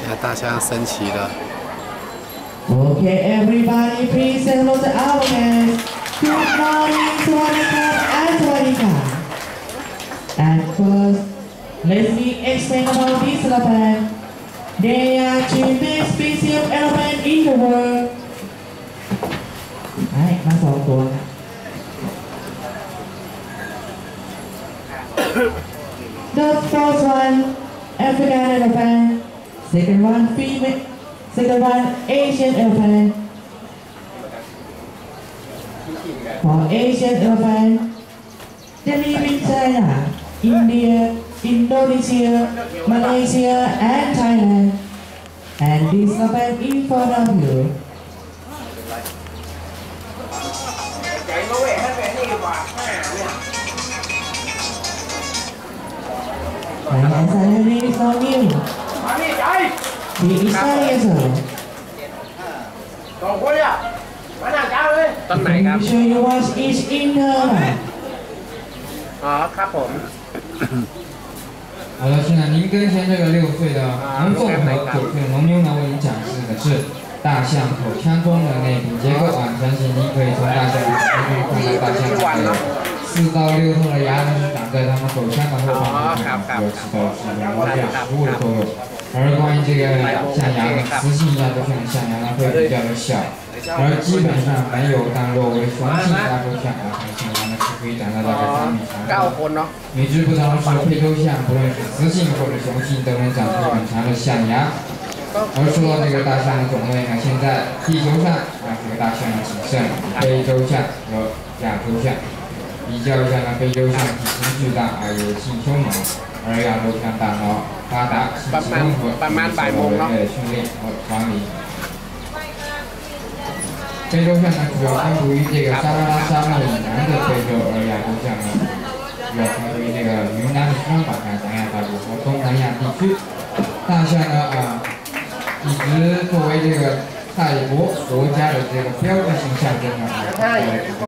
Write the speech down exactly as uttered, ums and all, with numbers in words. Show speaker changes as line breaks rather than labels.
看大象升旗了。
Okay, everybody, please say hello to our guests. Good morning, Swanika and Swanika. And first, let's me explain about this elephant. They are the species of elephant in the world. ให้มาสองตัว The first one, African elephant. Second one, female. Second one, Asian elephant. For Asian elephant, they live in China, India, Indonesia, Malaysia, and Thailand. And this elephant in front of you. My ancestor name is not new. He is nine years old.
ต้นไหนครับ
Let me show you what is in her life.
อ๋อครับผม
好的，现在您跟前这个六岁的农凤和九岁的农牛呢，为您展示的是大象口腔中的内部结构啊，相信您可以从大象的可以看到大象的四到六头的牙呢是长在它们口腔的后方部分，有起到是磨掉食物的作用。而关于这个象牙呢，雌性亚洲象的象牙呢会比较的小，而基本上没有，但若为雄性亚洲象啊，它的象牙呢是可以长到大概三米长的。与之不同的是，非洲象不论是雌性或者雄性都能长出很长的象牙。而说到这个大象的种类呢，现在地球上啊，这个大象呢仅剩非洲象和亚洲象。比较一下呢，非洲象体型巨大啊，有性凶猛，而亚洲象大脑发达，性情温和，受人类的训练和管理。非洲象呢主要分布于这个撒哈拉沙漠以南的非洲，而亚洲象呢主要分布于这个云南的西双版纳、南亚大陆和东南亚地区。大象呢啊，一直作为这个泰国国家的这个标志性象征啊。